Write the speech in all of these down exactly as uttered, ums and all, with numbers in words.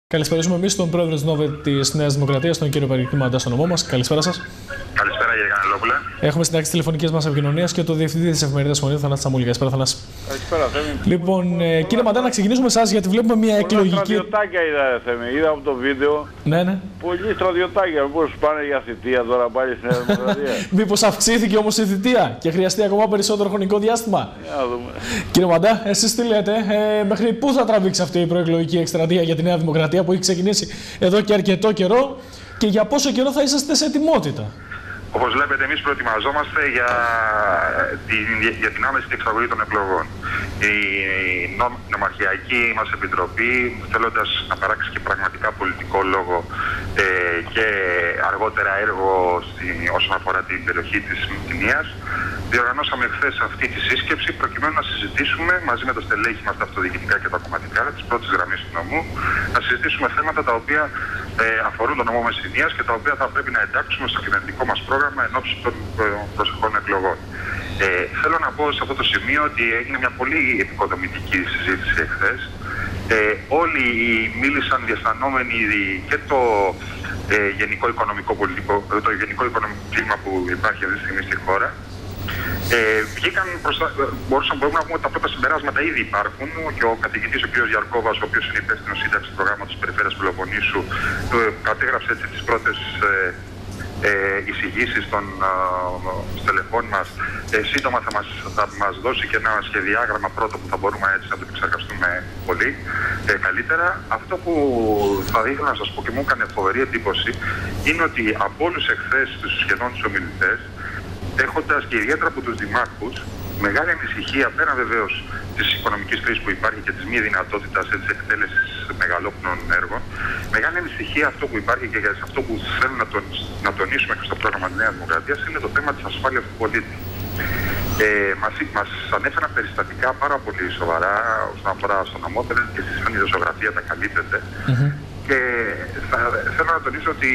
Καλησπέριζουμε εμείς τον πρόεδρο της ΝΟΒΕ της Νέας Δημοκρατίας, τον κύριο Περικλή Μαντά, στο νομό μας. Καλησπέρα σας. Καλησπέρα, κύριε Κανελόπουλε. Έχουμε συντάξει τις τηλεφωνικές μας επικοινωνίες και το διευθυντή της εφημερίδας Φωνή, Θανάση Τσαμούλη. Καλησπέρα, Θανάση. Καλησπέρα, Θέμη. Λοιπόν, ε, κύριε Μαντά, να ξεκινήσουμε εσάς, γιατί βλέπουμε μια εκλογική. Πολλά στρατιωτάκια είδα, Θέμη. Είδα από το βίντεο. Ναι, ναι. Πολλοί στρατιωτάκια. Μήπως πάνε για θητεία τώρα πάλι στη Νέα Δημοκρατία. Μήπως αυξήθηκε όμως η θητεία και χρειαστεί ακόμα περισσότερο χρονικό διάστημα. Για να δούμε. Κύριε Μαντά, εσείς τι λέτε, ε, μέχρι πού θα τραβήξει αυτή η προεκλογική εκστρατεία για τη Νέα Δημοκρατία που έχει ξεκινήσει εδώ και αρκετό καιρό και για πόσο καιρό θα είσαστε σε ετοιμότητα? Όπως βλέπετε, εμείς προετοιμαζόμαστε για την, για την άμεση εξαγωγή των εκλογών. Η νο, νομαρχιακή μας επιτροπή, θέλοντας να παράξει και πραγματικά πολιτικό λόγο ε, και αργότερα έργο στη, όσον αφορά την περιοχή της Μυτινίας, διοργανώσαμε χθες αυτή τη σύσκεψη προκειμένου να συζητήσουμε μαζί με τα στελέχη μας, τα αυτοδιοικητικά και τα κομματικά, τις πρώτες γραμμές του νομού, να συζητήσουμε θέματα τα οποία ε, αφορούν τον νομό Μεσσηνίας και τα οποία θα πρέπει να εντάξουμε στο κυβερνητικό μας πρόγραμμα εν ώψη των προσεχών εκλογών. Ε, θέλω να πω σε αυτό το σημείο ότι έγινε μια πολύ επικοδομητική συζήτηση εχθές. Ε, όλοι μίλησαν διαισθανόμενοι και το ε, γενικό οικονομικό, πολιτικό, το γενικό οικονομικό κλίμα που υπάρχει αυτή τη στιγμή στη χώρα. Ε, βγήκαν τα, μπορούσαν, μπορούμε να πούμε ότι τα πρώτα συμπεράσματα ήδη υπάρχουν και ο καθηγητής ο κ. Γιαρκόβας, ο οποίος είναι υπεύθυνος σύνταξης του προγράμματος της Περιφέρειας Πελοποννήσου, κατέγραψε έτσι τις πρώτες ε, ε, εισηγήσεις των ε, στελεχών μας. Ε, σύντομα θα μας, θα μας δώσει και ένα σχεδιάγραμμα πρώτο που θα μπορούμε έτσι να το εξεργαστούμε πολύ ε, καλύτερα. Αυτό που θα ήθελα να σας πω και μου έκανε φοβερή εντύπωση είναι ότι από όλους εχθές τους σχεδόν τους ομιλητές, έχοντας και ιδιαίτερα από τους δημάρχους μεγάλη ανησυχία πέραν βεβαίως της οικονομικής κρίσης που υπάρχει και της μη δυνατότητας της εκτέλεσης μεγαλόπνων έργων, μεγάλη ανησυχία αυτό που υπάρχει και σε αυτό που θέλω να, τον, να τονίσουμε και στο πρόγραμμα της Νέας Δημοκρατίας είναι το θέμα της ασφάλειας του πολίτη. Ε, μας, μας ανέφεραν περιστατικά πάρα πολύ σοβαρά όσον αφορά στον νομό και στη σύγχρονη δοσογραφία τα καλύπτεται. Mm-hmm. Και θα, θέλω να τονίσω ότι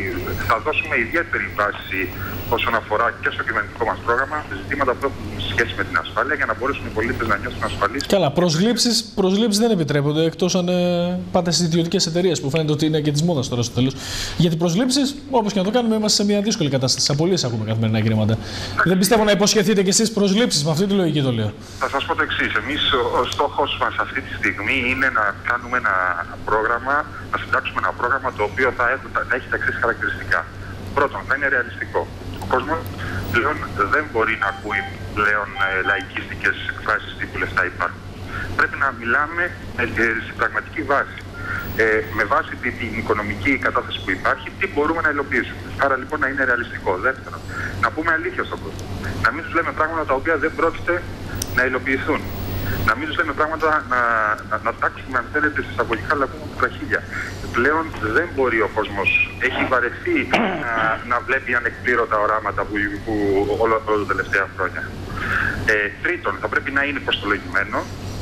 θα δώσουμε ιδιαίτερη βάση όσον αφορά και στο κυβερνητικό μας πρόγραμμα ζητήματα που έχουν σχέση με την ασφάλεια για να μπορέσουν οι πολίτες να νιώσουν ασφαλείς. Καλά, προσλήψεις, προσλήψεις δεν επιτρέπονται εκτός αν ε, πάτε στις ιδιωτικές εταιρείες που φαίνεται ότι είναι και της μόδας τώρα στο τέλος. Γιατί προσλήψεις, όπως και να το κάνουμε, είμαστε σε μια δύσκολη κατάσταση. Απολύσεις ακούμε καθημερινά, κύριε Μαντά. Δεν πιστεύω να υποσχεθείτε κι εσείς προσλήψεις, με αυτή τη λογική το λέω. Θα σας πω το εξής. Εμείς ο στόχος μας αυτή τη στιγμή είναι να κάνουμε ένα πρόγραμμα, να συντάξουμε ένα πρόγραμμα το οποίο θα, έχουν, θα έχει τα εξής χαρακτηριστικά. Πρώτον, θα είναι ρεαλιστικό. Ο κόσμος πλέον δεν μπορεί να ακούει πλέον ε, λαϊκίστικες εκφράσεις τύπου λεφτά υπάρχουν. Πρέπει να μιλάμε ε, στην πραγματική βάση. Ε, με βάση την, την οικονομική κατάσταση που υπάρχει, τι μπορούμε να υλοποιήσουμε. Άρα λοιπόν να είναι ρεαλιστικό. Δεύτερον, να πούμε αλήθεια στον κόσμο. Να μην τους λέμε πράγματα τα οποία δεν πρόκειται να υλοποιηθούν. Να μην τους λέμε πράγματα να, να, να τάξουμε, αν θέλετε, σε εισαγωγικά λαγούμε τα χίλια. Πλέον δεν μπορεί ο κόσμος, έχει βαρεθεί να, να βλέπει ανεκπλήρωτα οράματα που, που όλα τα τελευταία χρόνια. Ε, τρίτον, θα πρέπει να είναι κοστολογημένο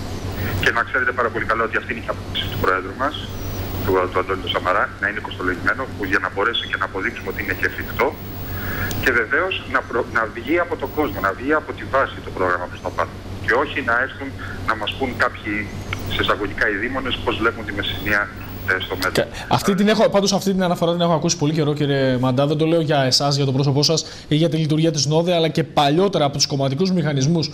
και να ξέρετε πάρα πολύ καλά ότι αυτή είναι η απόψη του Πρόεδρου μας, του, του Αντώνη του Σαμαρά, να είναι κοστολογημένο που για να μπορέσει και να αποδείξουμε ότι είναι και εφικτό και βεβαίως να, προ, να βγει από τον κόσμο, να βγει από τη βάση το πρόγραμμα προς τα πάνω. Και όχι να έρθουν να μας πούν κάποιοι σε εισαγωγικά οι δήμονες πώς βλέπουν τη Μεσσηνία στο μέτρο. Αυτή την έχω, πάντως αυτή την αναφορά την έχω ακούσει πολύ καιρό, κύριε Μαντά. Δεν το λέω για εσάς, για το πρόσωπό σας ή για τη λειτουργία της ΝΟΔΕ, αλλά και παλιότερα από τους κομματικούς μηχανισμούς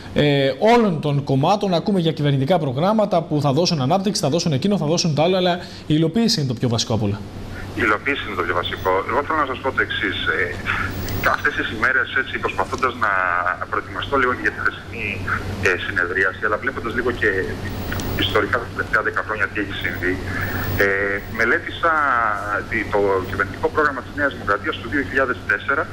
ε, όλων των κομμάτων. Ακούμε για κυβερνητικά προγράμματα που θα δώσουν ανάπτυξη, θα δώσουν εκείνο, θα δώσουν το άλλο, αλλά η υλοποίηση είναι το πιο βασικό απ' όλα. Η υλοποίηση είναι το πιο βασικό. Εγώ θέλω να σας πω το εξής. Ε, αυτές τις ημέρες, έτσι, προσπαθώντας να προετοιμαστώ λίγο για τη χθεσινή ε, συνεδρίαση, αλλά βλέποντας λίγο και ιστορικά τα τελευταία δέκα χρόνια τι έχει συμβεί, ε, μελέτησα το κυβερνητικό πρόγραμμα της Νέας Δημοκρατίας του δύο χιλιάδες τέσσερα,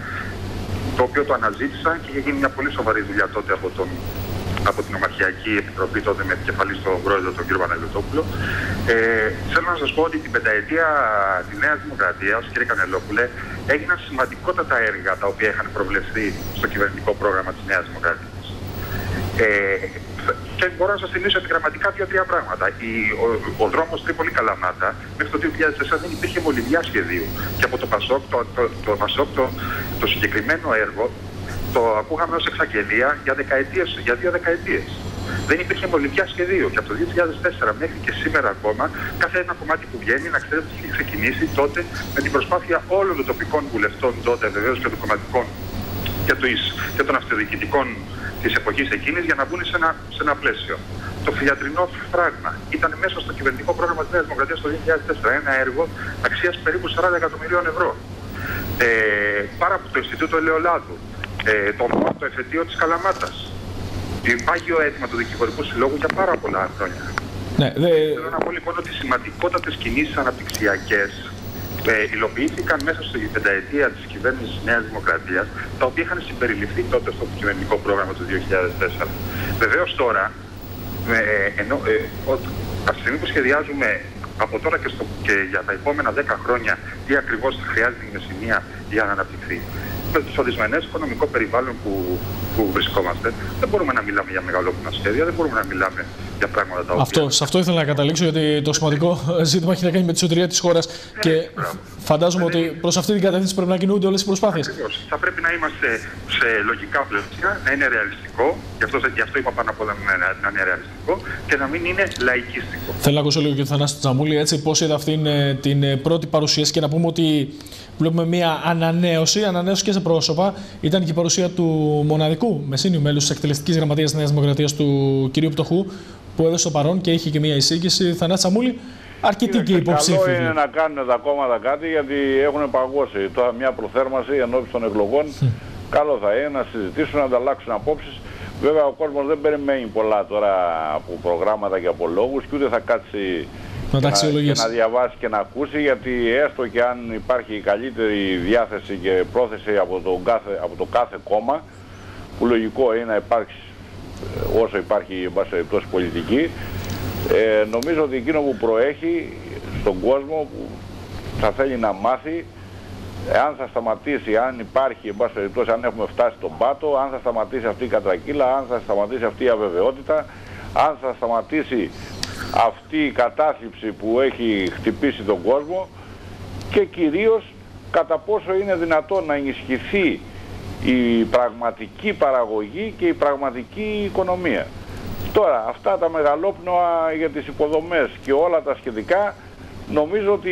το οποίο το αναζήτησα και είχε γίνει μια πολύ σοβαρή δουλειά τότε από τον από την Νομαρχιακή Επιτροπή, τότε με επικεφαλή στον πρόεδρο τον κύριο Παναγιωτόπουλο. Ε, θέλω να σας πω ότι την πενταετία της Νέας Δημοκρατίας, κύριε Κανελόπουλε, έγιναν σημαντικότατα έργα τα οποία είχαν προβλεφθεί στο κυβερνητικό πρόγραμμα της Νέας Δημοκρατίας. Ε, και μπορώ να σας θυμίσω επιγραμματικά δύο-τρία πράγματα. Η, ο, ο δρόμος Τρίπολη-Καλαμάτα μέχρι το δύο χιλιάδες τέσσερα δεν υπήρχε μολυβιά σχεδίου. Και από το ΠΑΣΟΚ το, το, το, το, το, το συγκεκριμένο έργο το ακούγαμε ως εξαγγελία για, δεκαετίες, για δύο δεκαετίες. Δεν υπήρχε πολιτικά σχεδίο και από το δύο χιλιάδες τέσσερα μέχρι και σήμερα ακόμα κάθε ένα κομμάτι που βγαίνει να ξέρετε ότι έχει ξεκινήσει τότε με την προσπάθεια όλων των τοπικών βουλευτών τότε, βεβαίως και των κομματικών και, και των αυτοδιοικητικών της εποχής εκείνης για να μπουν σε ένα, σε ένα πλαίσιο. Το φιλιατρινό φράγμα ήταν μέσα στο κυβερνητικό πρόγραμμα της Νέας Δημοκρατίας το δύο χιλιάδες τέσσερα, ένα έργο αξίας περίπου σαράντα εκατομμυρίων ευρώ. Ε, πάρα από το Ινστιτούτο Ελαιολάδου, ε, το, το εφετείο της Καλαμάτας, το πάγιο αίτημα του Δικηγορικού Συλλόγου για πάρα πολλά χρόνια. Ναι, δε... Θέλω να πω λοιπόν ότι σημαντικότατες κινήσεις αναπτυξιακές ε, υλοποιήθηκαν μέσα στη πενταετία της κυβέρνησης Νέας Δημοκρατίας, τα οποία είχαν συμπεριληφθεί τότε στο κυβερνητικό πρόγραμμα του δύο χιλιάδες τέσσερα. Βεβαίως τώρα, ε, ενώ, ε, από τη στιγμή που σχεδιάζουμε από τώρα και, στο, και για τα επόμενα δέκα χρόνια τι ακριβώς χρειάζεται η Μεσσηνία για να αναπτυχθεί, με το δυσμενές οικονομικό περιβάλλον που, που βρισκόμαστε, δεν μπορούμε να μιλάμε για μεγαλόπνοα σχέδια, δεν μπορούμε να μιλάμε για πράγματα τα οποία... Αυτό, σε αυτό ήθελα να καταλήξω, γιατί το σημαντικό ζήτημα έχει να κάνει με τη σωτηρία της χώρας yeah, και yeah. φαντάζομαι yeah. ότι προς αυτή την κατεύθυνση πρέπει να κινούνται όλες οι προσπάθειες. Ακριβώς. Θα πρέπει να είμαστε σε λογικά πλαίσια, να είναι ρεαλιστικό, γι' αυτό, γι' αυτό είπα πάνω απ' όλα να είναι ρεαλιστικό και να μην είναι λαϊκίστικο. Θέλω να ακούσω λίγο και τον Θανάση Τζαμούλη, έτσι, πώς είδα αυτήν την πρώτη παρουσίαση και να πούμε ότι βλέπουμε μια ανανέωση, ανανέωση και σε πρόσωπα. Ήταν και η παρουσία του μοναδικού μεσήνιου μέλους της εκτελεστικής γραμματείας της Νέας Δημοκρατίας, του κ. Πτωχού, που έδωσε το παρόν και είχε και μια εισήγηση. Θανάση Τζαμούλη, αρκετοί και υποψήφοι. Καλό είναι να κάνουν τα κόμματα κάτι, γιατί έχουν παγώσει. Τώρα μια προθέρμανση ενώπιση των εκλογών. Mm. Καλό θα είναι να συζητήσουν, να ανταλλάξουν απόψεις. Βέβαια, ο κόσμος δεν περιμένει πολλά τώρα από προγράμματα και από λόγους και ούτε θα κάτσει να και, να, και να διαβάσει και να ακούσει, γιατί έστω και αν υπάρχει καλύτερη διάθεση και πρόθεση από το κάθε, από το κάθε κόμμα, που λογικό είναι να υπάρξει όσο υπάρχει εν πάση περιπτώσει πολιτική, ε, νομίζω ότι εκείνο που προέχει στον κόσμο που θα θέλει να μάθει αν θα σταματήσει, αν υπάρχει εν πάση περιπτώσει, αν έχουμε φτάσει στον πάτο, αν θα σταματήσει αυτή η κατρακύλα, αν θα σταματήσει αυτή η αβεβαιότητα, αν θα σταματήσει αυτή η κατάθλιψη που έχει χτυπήσει τον κόσμο και κυρίως κατά πόσο είναι δυνατόν να ενισχυθεί η πραγματική παραγωγή και η πραγματική οικονομία. Τώρα, αυτά τα μεγαλόπνοα για τις υποδομές και όλα τα σχετικά, νομίζω ότι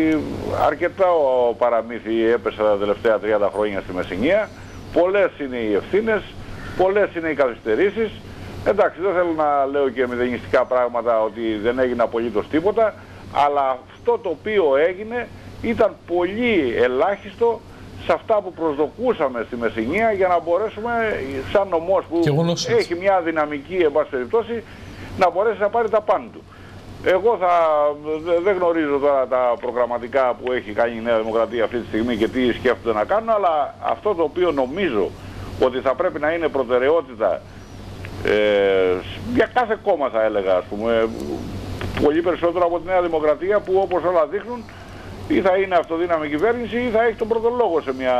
αρκετά ο παραμύθι έπεσε τα τελευταία τριάντα χρόνια στη Μεσσηνία. Πολλές είναι οι ευθύνες, πολλές είναι οι καθυστερήσεις. Εντάξει, δεν θέλω να λέω και μηδενιστικά πράγματα ότι δεν έγινε απολύτως τίποτα, αλλά αυτό το οποίο έγινε ήταν πολύ ελάχιστο σε αυτά που προσδοκούσαμε στη Μεσσηνία για να μπορέσουμε σαν νομός που έχει μια δυναμική εν πάση περιπτώσει να μπορέσει να πάρει τα πάνω του. Εγώ θα, δεν γνωρίζω τώρα τα προγραμματικά που έχει κάνει η Νέα Δημοκρατία αυτή τη στιγμή και τι σκέφτονται να κάνουν, αλλά αυτό το οποίο νομίζω ότι θα πρέπει να είναι προτεραιότητα ε, για κάθε κόμμα, θα έλεγα, ας πούμε, πολύ περισσότερο από τη Νέα Δημοκρατία, που όπως όλα δείχνουν ή θα είναι αυτοδύναμη κυβέρνηση ή θα έχει τον πρώτο λόγο σε μια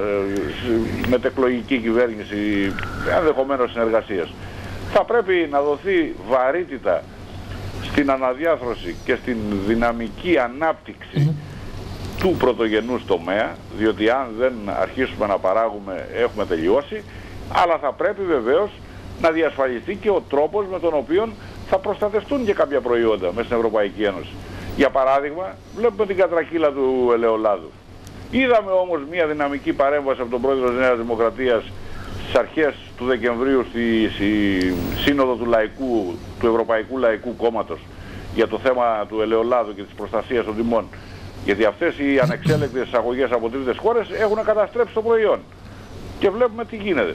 μετεκλογική κυβέρνηση ενδεχομένως συνεργασίας. Θα πρέπει να δοθεί βαρύτητα στην αναδιάθρωση και στην δυναμική ανάπτυξη mm-hmm. του πρωτογενούς τομέα, διότι αν δεν αρχίσουμε να παράγουμε έχουμε τελειώσει, αλλά θα πρέπει βεβαίως να διασφαλιστεί και ο τρόπος με τον οποίο θα προστατευτούν και κάποια προϊόντα μέσα στην Ευρωπαϊκή Ένωση. Για παράδειγμα, βλέπουμε την κατρακύλα του ελαιολάδου. Είδαμε όμως μια δυναμική παρέμβαση από τον πρόεδρο της Νέας Δημοκρατίας στις αρχές του Δεκεμβρίου στη, στη Σύνοδο του, Λαϊκού, του Ευρωπαϊκού Λαϊκού Κόμματος για το θέμα του ελαιολάδου και της προστασίας των τιμών. Γιατί αυτές οι ανεξέλεγκτες εισαγωγές από τρίτες χώρες έχουν καταστρέψει το προϊόν. Και βλέπουμε τι γίνεται.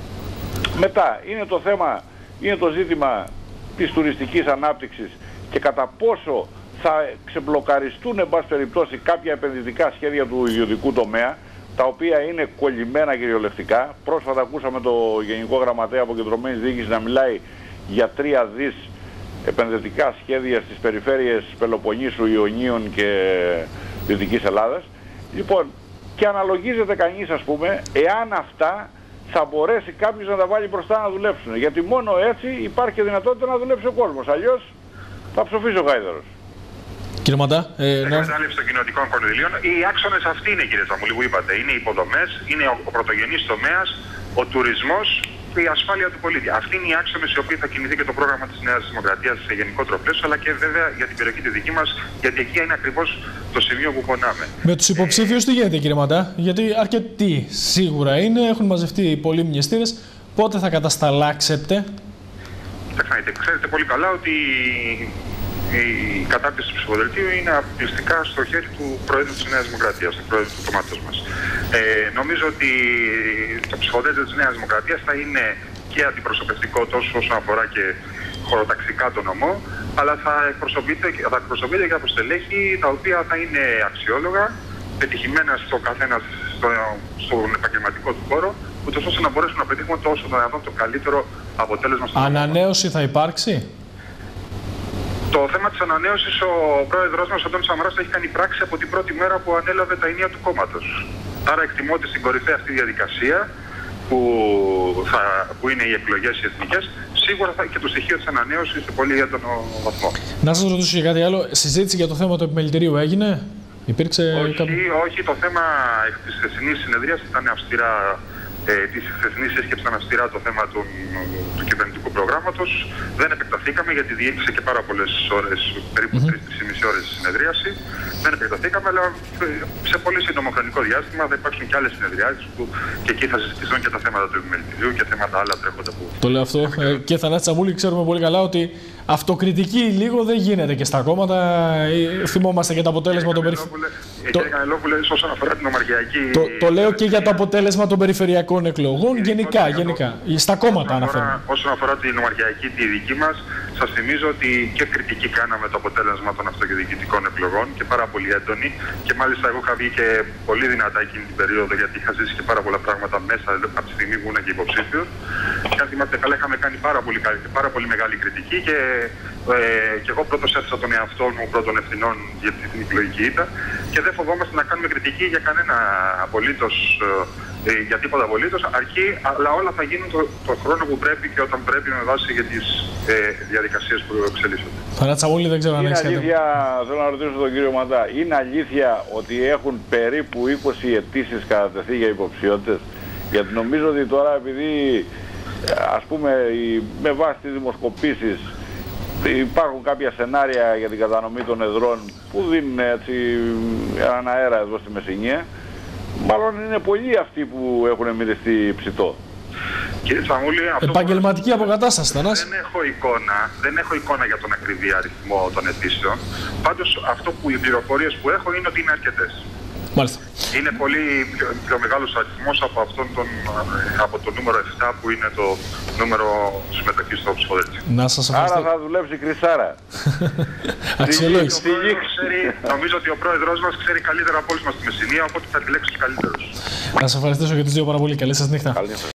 Μετά είναι το θέμα, είναι το ζήτημα της τουριστικής ανάπτυξης και κατά πόσο θα ξεμπλοκαριστούν εν πάση περιπτώσει κάποια επενδυτικά σχέδια του ιδιωτικού τομέα, τα οποία είναι κολλημένα κυριολεκτικά. Πρόσφατα ακούσαμε το Γενικό Γραμματέα Αποκεντρωμένης Διοίκησης να μιλάει για τρία δις επενδυτικά σχέδια στις περιφέρειες Πελοποννήσου, Ιωνίων και Δυτικής Ελλάδας. Λοιπόν, και αναλογίζεται κανείς, ας πούμε, εάν αυτά θα μπορέσει κάποιος να τα βάλει μπροστά να δουλέψουν. Γιατί μόνο έτσι υπάρχει δυνατότητα να δουλέψει ο κόσμος. Αλλιώς θα ψοφήσει ο γάιδαρος. Κύριε Μαντά, ε, ναι. Εκμετάλλευση των κοινωτικών κονδυλίων. Οι άξονες αυτοί είναι, κύριε Τζαμούλη, που είπατε. Είναι οι υποδομές, είναι ο πρωτογενής τομέας, ο τουρισμός και η ασφάλεια του πολίτη. Αυτή είναι η άξονε οι οποίοι θα κινηθεί και το πρόγραμμα της Νέας Δημοκρατίας σε γενικότερο πλαίσιο, αλλά και βέβαια για την περιοχή τη δική μας, γιατί εκεί είναι ακριβώς το σημείο που πονάμε. Με τους υποψήφιους τι γίνεται, κύριε Μαντά? Γιατί αρκετοί σίγουρα είναι, έχουν μαζευτεί πολλοί μνηστήρες. Πότε θα κατασταλάξετε? Κοιτάξτε, ξέρετε πολύ καλά ότι η κατάρτιση του ψηφοδελτίου είναι αποκλειστικά στο χέρι του Προέδρου της Νέας Δημοκρατίας, του Προέδρου του κόμματος μας. Ε, νομίζω ότι το ψηφοδέλτιο της Νέας Δημοκρατίας θα είναι και αντιπροσωπευτικό τόσο όσον αφορά και χωροταξικά το νομό, αλλά θα εκπροσωπείται, θα εκπροσωπείται και από στελέχη τα οποία θα είναι αξιόλογα, πετυχημένα στο καθένα στο, στον επαγγελματικό του χώρο, ούτως ώστε να μπορέσουμε να πετύχουμε τόσο το δυνατόν το καλύτερο αποτέλεσμα στο Ανανέωση θα υπάρξει? Το θέμα της ανανέωσης, ο πρόεδρος μας, ο Αντώνης Σαμαράς, έχει κάνει πράξη από την πρώτη μέρα που ανέλαβε τα ενία του κόμματος. Άρα εκτιμώ ότι στην κορυφαία αυτή διαδικασία, που, θα, που είναι οι εκλογές οι εθνικές, σίγουρα θα, και το στοιχείο της ανανέωσης σε πολύ έντονο βαθμό. Να σας ρωτήσω και κάτι άλλο. Συζήτηση για το θέμα του επιμελητηρίου έγινε? Υπήρξε όχι, κάποιο... όχι, το θέμα της χθεσινής συνεδρίας ήταν αυστηρά. Ε, της χθεσινής σύσκεψης ήταν αυστηρά το θέμα του, του κυβερνητικού προγράμματος. Δεν επεκταθήκαμε γιατί διήρκησε και πάρα πολλές ώρες, περίπου mm-hmm. τρεις με μισή ώρες συνεδρίαση. Δεν επεκταθήκαμε, αλλά σε πολύ σύντομο χρονικό διάστημα θα υπάρξουν και άλλες συνεδριάσεις που και εκεί θα συζητηθούν και τα θέματα του επιμελητηρίου και θέματα άλλα τρέχοντα που. Το λέω αυτό. Ε, και Θανάση Τσαμούλη, ξέρουμε πολύ καλά ότι αυτοκριτική λίγο δεν γίνεται και στα κόμματα. Θυμόμαστε και το αποτέλεσμα των περιφερειακών. Κύριε Κανελόπουλε, όσον αφορά την ομαρχιακή. Το, το λέω και για το αποτέλεσμα των περιφερειακών εκλογών, γενικά, γενικά. Στα κόμματα αναφέρομαι. Όσον αφορά την ομαρχιακή τη δική μας, σας θυμίζω ότι και κριτική κάναμε το αποτέλεσμα των αυτοδιοικητικών εκλογών και πάρα πολύ έντονη. Και μάλιστα εγώ είχα βγει και πολύ δυνατά εκείνη την περίοδο, γιατί είχα ζήσει και πάρα πολλά πράγματα μέσα από τη στιγμή που ήμουν και υποψήφιος. Και αν θυμάστε καλά, είχαμε κάνει πάρα πολύ, πάρα πολύ μεγάλη κριτική και, ε, και εγώ πρώτος έθεσα τον εαυτό μου πρώτων ευθυνών για την εκλογική ήττα. Και δεν φοβόμαστε να κάνουμε κριτική για κανένα απολύτως, ε, για τίποτα απολύτως, αρκεί, αλλά όλα θα γίνουν το, το χρόνο που πρέπει και όταν πρέπει με βάση για τις ε, διαδικασίες που εξελίσσονται. Θανάση Τσαμούλη, δεν ξέρω αν έχεις κάτι. Αλήθεια, θέλω να ρωτήσω τον κύριο Μαντά, είναι αλήθεια ότι έχουν περίπου είκοσι αιτήσεις κατατεθεί για υποψηφιότητες? Γιατί νομίζω ότι τώρα, επειδή ας πούμε με βάση τις δημοσκοπήσεις υπάρχουν κάποια σενάρια για την κατανομή των εδρών που δίνουν έτσι έναν αέρα εδώ στη Μεσσηνία, μάλλον είναι πολλοί αυτοί που έχουν μυριστεί ψητό. Κύριε Τσαμούλη, αυτό επαγγελματική αποκατάσταση, Θανάση. Δεν έχω εικόνα, δεν έχω εικόνα για τον ακριβή αριθμό των αιτήσεων. Πάντως αυτό που οι πληροφορίες που έχω είναι ότι είναι αρκετές. Μάλιστα. Είναι πολύ πιο, πιο μεγάλος αριθμός από, αυτόν τον, από το νούμερο επτά που είναι το νούμερο συμμετοχής στο ψηφοδέλτιο. Να σας ευχαριστώ. Άρα θα δουλέψει κρυσάρα. Αξιολόγηση. Νομίζω ότι ο πρόεδρος μας ξέρει καλύτερα από όλους μας τη Μεσσηνία, οπότε θα επιλέξει τους καλύτερους. Να σας ευχαριστήσω και τους δύο πάρα πολύ. Καλή σας νύχτα.